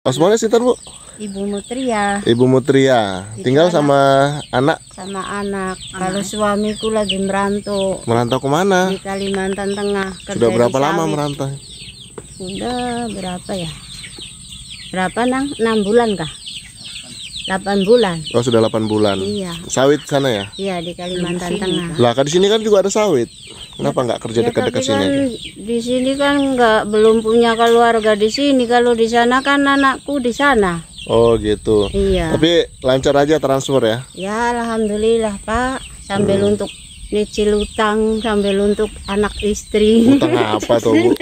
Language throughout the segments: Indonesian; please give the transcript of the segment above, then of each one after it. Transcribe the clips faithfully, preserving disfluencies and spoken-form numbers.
Asmanya sinten, Bu? Ibu Mutria. Ibu Mutria. Tinggal sama anak? Sama anak. Kalau suamiku lagi merantau. Merantau kemana? Di Kalimantan Tengah. Sudah berapa lama merantau? Sudah berapa ya? Berapa nang? enam bulan kah? delapan bulan. Oh, sudah delapan bulan. Iya. Sawit sana ya? Iya, di Kalimantan Tengah. Lah, kan di sini kan juga ada sawit. Kenapa nggak kerja Ya, dekat-dekat tapi sini kan aja? di sini kan nggak belum punya keluarga di sini. Kalau di sana kan anakku di sana. Oh, gitu. Iya. Tapi lancar aja transfer ya? Ya, alhamdulillah, Pak. Sambil hmm. untuk nyicil utang, sambil untuk anak istri. Utang apa tuh, Bu?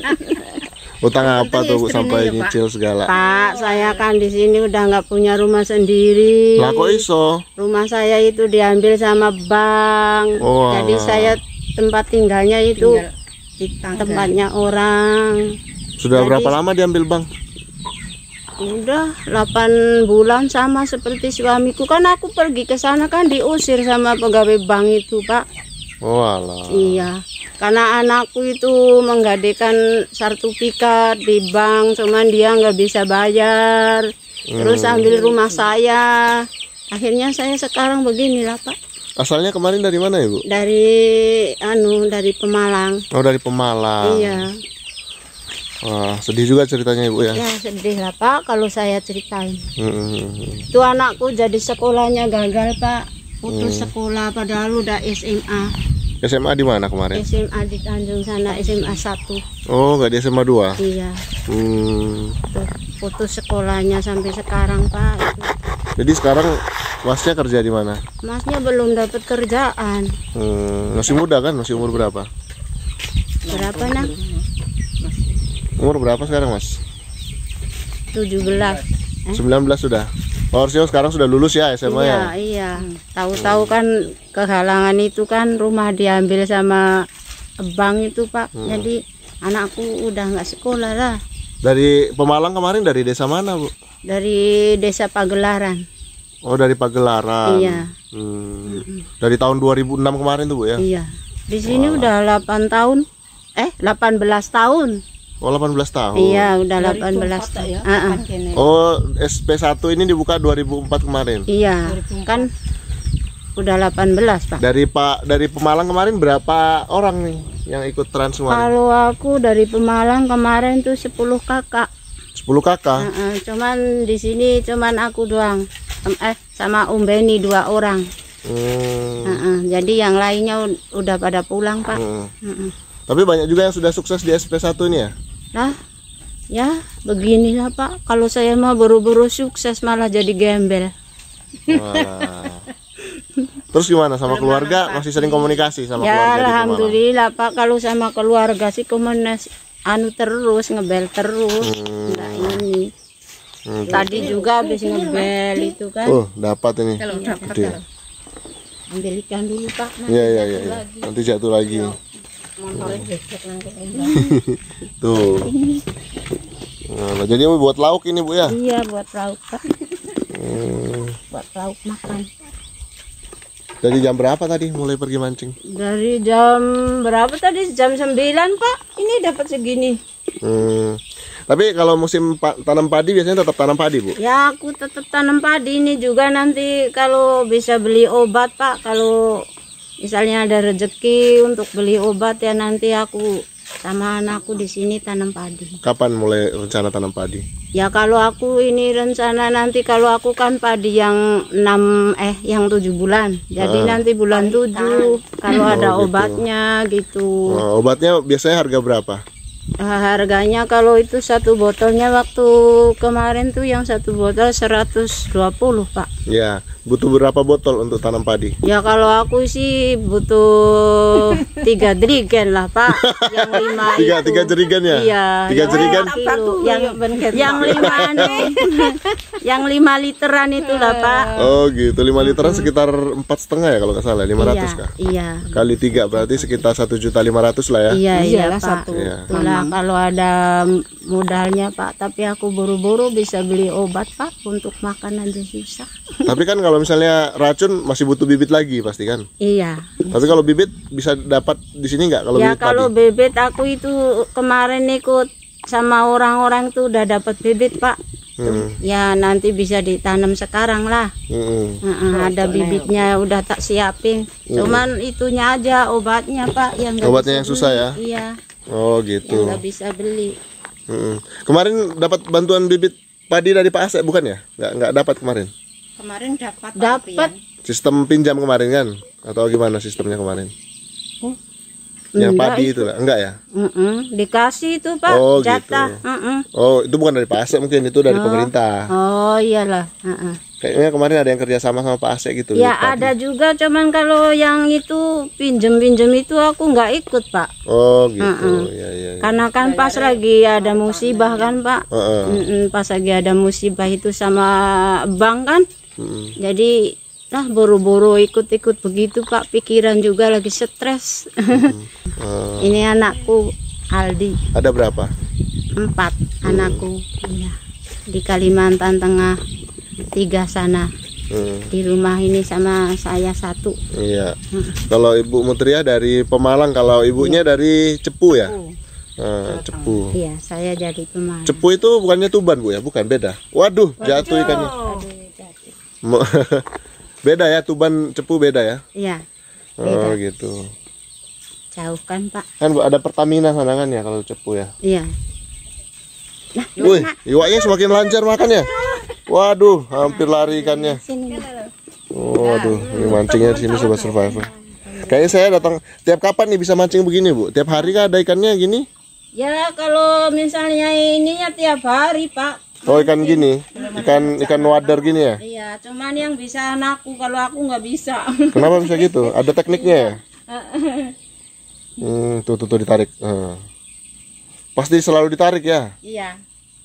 Utang apa tuh, Bu, sampai nyicil segala? Pak, saya kan di sini udah nggak punya rumah sendiri. Lah, kok iso? Rumah saya itu diambil sama bank. Oh, jadi alah. saya tempat tinggalnya itu di tempatnya orang. Sudah Jadi, berapa lama diambil bang? Udah delapan bulan sama seperti suamiku. Kan aku pergi ke sana kan diusir sama pegawai bank itu, Pak. Oh, alah. Iya. Karena anakku itu menggadaikan sertifikat di bank, cuman dia nggak bisa bayar. Terus Hmm. ambil rumah saya. Akhirnya saya sekarang beginilah, Pak. Asalnya kemarin dari mana, Ibu? Dari anu, dari Pemalang. Oh, dari Pemalang. Iya. Wah, sedih juga ceritanya, Ibu ya. Ya sedih lah, Pak, kalau saya ceritain. Hmm. Itu anakku jadi sekolahnya gagal, Pak. Putus hmm. sekolah padahal udah S M A. S M A di mana kemarin? S M A di Tanjung sana, S M A satu. Oh, nggak di S M A dua? Iya. Hmm. Putus sekolahnya sampai sekarang, Pak. Itu. Jadi sekarang Masnya kerja di mana? Masnya belum dapat kerjaan. Hmm. Masih muda kan? Masih umur berapa? Berapa, Nak? Umur berapa sekarang, Mas? tujuh belas. Eh? sembilan belas sudah. Oh, harusnya sekarang sudah lulus ya S M A iya, ya? Iya, tahu-tahu kan kehalangan itu kan rumah diambil sama bank itu, Pak. Hmm. Jadi anakku udah nggak sekolah lah. Dari Pemalang kemarin dari desa mana, Bu? Dari desa Pagelaran. Oh, dari Pagelaran. Iya. Hmm. Hmm. Dari tahun dua ribu enam kemarin tuh, Bu ya? Iya. Di sini Wah. udah delapan tahun. Eh, delapan belas tahun. Oh, delapan belas tahun. Iya, udah delapan belas tahun. Ya? Uh -uh. Oh, S P satu ini dibuka dua ribu empat kemarin. Iya, kan udah delapan belas, Pak. Dari Pak dari Pemalang kemarin berapa orang nih yang ikut trans semua? Kalau aku dari Pemalang kemarin tuh sepuluh kakak. sepuluh kakak. Uh -uh. Cuman di sini cuman aku doang. Eh, sama Om Beni dua orang. Hmm. Uh -uh. Jadi yang lainnya udah pada pulang, Pak. Hmm. Uh -uh. Tapi banyak juga yang sudah sukses di S P satu ini ya? Nah, ya beginilah, Pak. Kalau saya mau buru-buru sukses malah jadi gembel. Wah. Terus gimana sama keluarga? Masih sering komunikasi sama ya, keluarga? Alhamdulillah, Pak. Kalau sama keluarga sih komunikasi anu terus, ngebel terus. Hmm. Nah, ini. Hmm. Tadi juga habis ngebel itu kan. Oh, dapat ini. Gede. Ambil ikan dulu, Pak. Iya, iya, iya. Ya. Nanti jatuh lagi. Tuh. Nah, jadi buat lauk ini, Bu ya? Iya, buat lauk, Pak. Hmm. Buat lauk makan. Dari jam berapa tadi mulai pergi mancing? Dari jam berapa tadi? Jam sembilan, Pak. Ini dapat segini. Hmm. Tapi kalau musim pa tanam padi biasanya tetap tanam padi, Bu? Ya, aku tetap tanam padi ini juga nanti kalau bisa beli obat, Pak. Kalau misalnya ada rezeki untuk beli obat ya nanti aku sama anakku di sini tanam padi. Kapan mulai rencana tanam padi? Ya kalau aku ini rencana nanti kalau aku kan padi yang enam eh yang tujuh bulan. Jadi ah. nanti bulan tujuh kalau oh, ada gitu. obatnya gitu. Oh, obatnya biasanya harga berapa? Harganya kalau itu satu botolnya waktu kemarin tuh yang satu botol seratus dua puluh, Pak. Ya, butuh berapa botol untuk tanam padi? Ya kalau aku sih butuh tiga jerigen lah, Pak. Yang lima tiga, itu. Tiga jerigen ya? Iya. Tiga jerigen? Yang, yang lima nih, yang lima literan itu lah, Pak. Oh gitu, lima literan sekitar empat setengah ya kalau nggak salah, lima ratus iya, kah? Iya. Kali tiga berarti sekitar satu juta lima ratus lah ya? Iya, iya, Iyalah, Pak. satu. Iya. Itulah kalau ada modalnya, Pak. Tapi aku buru-buru bisa beli obat, Pak. Untuk makan aja susah. Tapi kan kalau misalnya racun masih butuh bibit lagi pasti kan? Iya. Tapi kalau bibit bisa dapat di sini nggak kalau Ya bibit kalau padi? bibit aku itu kemarin ikut sama orang-orang tuh udah dapat bibit, Pak. Hmm. Ya nanti bisa ditanam sekarang lah. Hmm. Heeh, ada bibitnya udah tak siapin. Cuman itunya aja obatnya Pak yang nggak Obatnya bisa yang susah beli. ya? Iya, Oh yang gitu. nggak bisa beli. Hmm. Kemarin dapat bantuan bibit padi dari Pak Asep bukan ya? Nggak nggak dapat kemarin. Kemarin dapat Dapat. Sistem pinjam kemarin kan? Atau gimana sistemnya kemarin? Oh, Yang enggak padi itu lah, enggak ya? Heeh, dikasih itu Pak Oh, jatah. gitu. Heeh. Oh, itu bukan dari Pak Asep mungkin, itu dari pemerintah. Oh iyalah. Heeh. Kayaknya kemarin ada yang kerja sama sama Pak Asep gitu. Ya bibit padi. ada juga, cuman kalau yang itu pinjem-pinjem itu aku nggak ikut Pak. Oh gitu. Heeh. Ya, ya, ya. Karena kan pas lagi ada musibah kan Pak. Heeh. Mm-mm, pas lagi ada musibah itu sama bank kan. Mm-mm. Jadi lah buru-buru ikut-ikut begitu Pak. Pikiran juga lagi stres. Oh. Ini anakku Aldi, Ada berapa? empat anakku. Iya. Di Kalimantan Tengah tiga sana. Hmm. Di rumah ini sama saya satu. Iya. Kalau Ibu Mutria dari Pemalang, kalau ibunya dari Cepu ya? Nah, Cepu. Iya, saya jadi pemain. Cepu itu bukannya Tuban Bu ya? Bukan, beda. Waduh, jatuh ikannya. Mo- Beda ya, Tuban Cepu beda ya? Iya, Oh gitu. jauh kan Pak. Kan Bu, ada Pertamina sana kan ya kalau Cepu ya? Iya. Nah, Wih, iwaknya semakin lancar makan ya? Waduh, hampir lari ikannya. sini. Waduh, ini mancingnya di sini Sobat Survivor. Kayaknya saya datang tiap kapan nih bisa mancing begini Bu? Tiap hari kah ada ikannya gini? Ya kalau misalnya ininya tiap hari Pak. Oh ikan gini, ikan ikan wader gini ya? Iya, cuman yang bisa anakku, kalau aku nggak bisa. Kenapa bisa gitu? Ada tekniknya ya? Hmm, tuh tuh, tuh ditarik. Nah. Pasti selalu ditarik ya? Iya.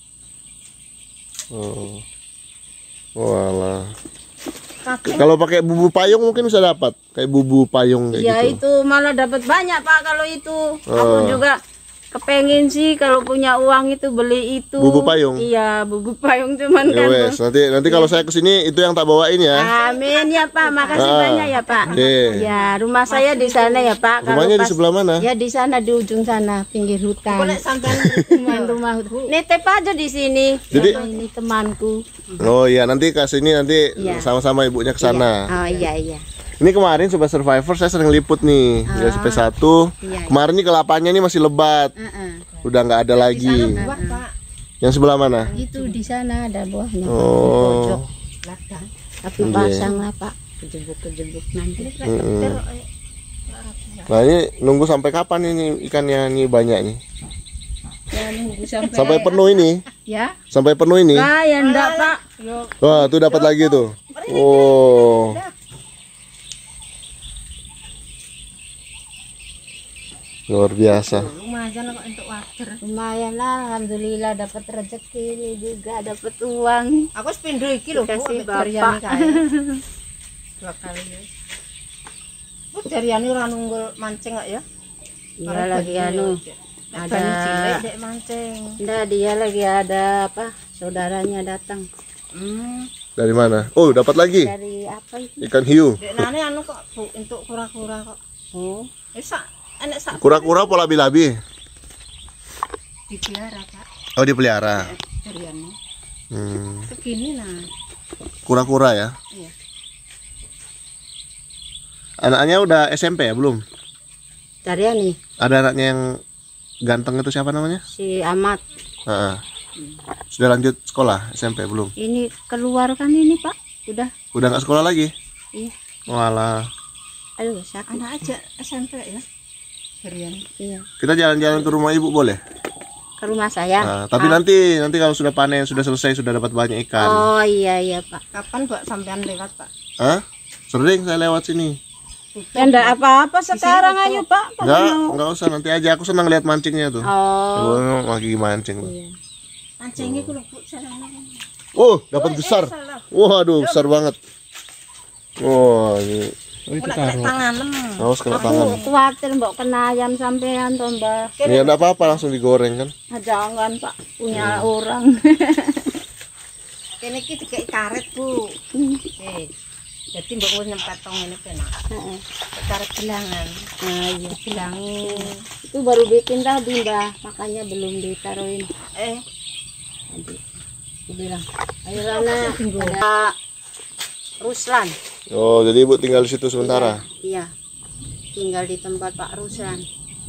Oh. Walah. Kalau pakai bumbu payung mungkin bisa dapat kayak bumbu payung kayak Ya gitu. itu malah dapat banyak Pak kalau itu. Oh. Aku juga kepengen sih kalau punya uang itu beli itu. Bumbu payung? Iya, bumbu payung cuman Ya kan. wes, nanti nanti kalau saya kesini itu yang tak bawain ya. Amin ya Pak, makasih Ah, banyak ya Pak. oke. Ya rumah saya di sana ya Pak. Kalau Rumahnya di pas- sebelah mana? Ya di sana di ujung sana, pinggir hutan. Boleh sampai Teman rumah. Nitip aja di sini. Jadi- Sama ini temanku. Oh iya, nanti ke sini nanti Iya. sama-sama ibunya ke sana. Oh iya iya. Ini kemarin Sobat Survivor saya sering liput nih di S P satu. Iya. Kemarin nih kelapanya nih masih lebat. Heeh. Udah nggak ada lagi. buah Pak. Yang sebelah mana? Itu di sana ada buahnya. Pak, di Oh. pojok. Ladang. Tapi Iya. pasang lah Pak. Kejebuk-kejebuk nanti. Mm-mm. Nah ini nunggu sampai kapan ini ikannya ini banyak nih? Ya nunggu sampai. Sampai penuh ini? Ya. Sampai penuh ini? Nah, ya enggak Pak. Wah tuh dapat lagi tuh. Oh. Luar biasa. Lumayan kok untuk water. Lumayan lah, alhamdulillah dapat rezeki ini juga, dapat uang. Aku sepindo iki lho, Bu, Kasih ambek Daryani Bapak. kae. Dua kali ya. Bu Daryani ora nunggul mancing kok ya. Iya lagi anu. Ada cilik dek mancing. Enggak, dia lagi ada apa? Saudaranya datang. Hmm. Dari mana? Oh dapat lagi Dari apa itu? ikan hiu. Dek nane anu kok Bu untuk kura-kura kok. Oh, Eh sak enek sak Kura-kura pola labi-labi. dipelihara Pak. Oh dipelihara. Daryani. Hmm. Segini nah. Kura-kura ya. Iya. Anaknya udah S M P ya belum? Daryani, Ada anaknya yang ganteng itu siapa namanya? si Ahmad. Ah, sudah lanjut sekolah S M P belum? Ini keluar kan ini Pak? Udah. Udah nggak sekolah lagi? Iya. Walah. Aduh, sakit. Anak aja S M P ya. Daryani. Iya. Kita jalan-jalan ke rumah ibu boleh? Ke rumah saya. Nah, tapi nanti nanti kalau sudah panen, sudah selesai, sudah dapat banyak ikan. Oh iya iya Pak. Kapan Mbak sampean lewat Pak? Hah? Sering saya lewat sini. Ya enggak apa-apa sekarang ayo Pak. Pak. Enggak, enggak usah nanti aja. Aku senang lihat mancingnya tuh. Oh. Ibu lagi mancing. tuh. Iya. Mancingnya ku lho Bu sarana. Oh, dapat besar. Waduh, besar banget. Wah, ini Ora kena tanganem. awas kena tangan. Aku khawatir mbok kena ayam sampean toh Mbak. Ya enggak apa-apa, langsung digoreng kan. Ah, jangan Pak, punya orang. Kene iki dikek karet Bu. Eh. Jadi mbok wis nyempet tong ngene penak. Heeh. Karet gelangan. Nah, iya. Digelangi. Itu baru bikin tadi Mbak, makanya belum ditaruhin. Eh, Bilang. Ayo Rana, ada Ruslan. Oh, jadi Ibu tinggal di situ sementara. Iya, tinggal di tempat Pak Ruslan.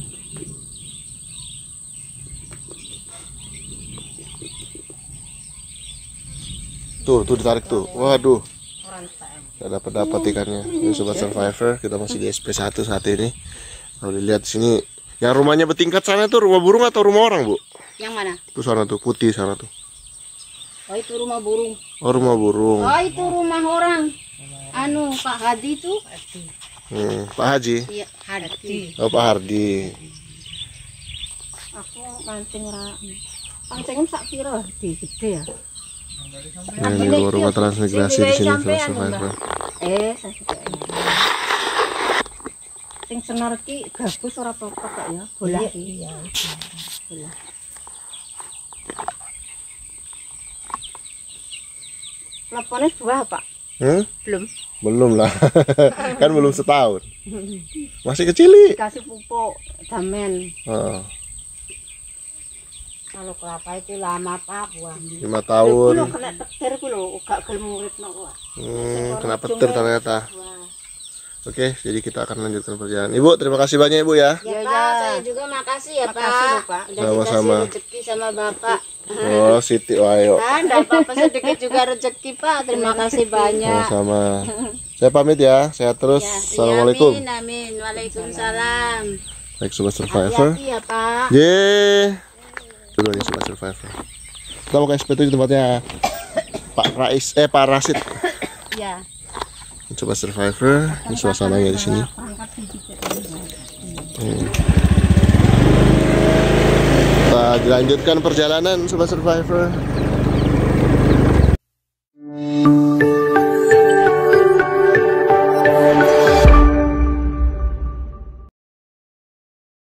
Tuh, tuh ditarik tuh. Waduh. Orang tak. Tidak dapat dapat ikannya. Ini sobat survivor, kita masih di S P satu saat ini. Kalau dilihat sini, yang rumahnya bertingkat sana tuh rumah burung atau rumah orang, Bu? Yang mana? Tuh sana tuh, putih sana tuh. Oh itu rumah burung. Oh, rumah burung. Oh itu rumah orang. Anu Pak Hadi tuh. Hmm, Pak Haji. Iya Hadi. Oh, Pak Hardi. Aku mancing ra. Mancing sak pira di gede ya. Nah, ini luar rumah transmigrasi di sini sobat survivor. Eh, saya suka. Sing senar ki gabus ora apa-apa kok ya. Bola iki. Iya. Bola. Laporannya dua, Pak? Hmm? Belum. Belum lah. Kan belum setahun. Masih kecil. Kasih pupuk damen. Oh, Kalau kelapa itu lama Pak buah. lima tahun. Kulo kena petir kulo, gak gelem uripno kok. Hmm, kena petir ternyata. Oke, jadi kita akan lanjutkan perjalanan. Ibu, terima kasih banyak Ibu ya. Ya, Pak, saya juga makasih ya Makasih Pak. loh, Pak. Udah Sama-sama. dikasih rezeki sama Bapak. Oh, Siti, wah, ayo. Kan enggak apa-apa sedikit juga rezeki Pak. Terima kasih banyak. Sama-sama. Saya pamit ya. Sehat terus. Ya, Assalamualaikum. Amin, amin. Waalaikumsalam. Baik sobat survivor. Hati-hati ya Pak. Yeay. Dulu nih sobat survivor. Kita mau ke S P tujuh tempatnya Pak Rais, eh Pak Rasid. Ya. Sobat survivor, ini suasananya di sini. Hmm. Kita dilanjutkan perjalanan sobat survivor.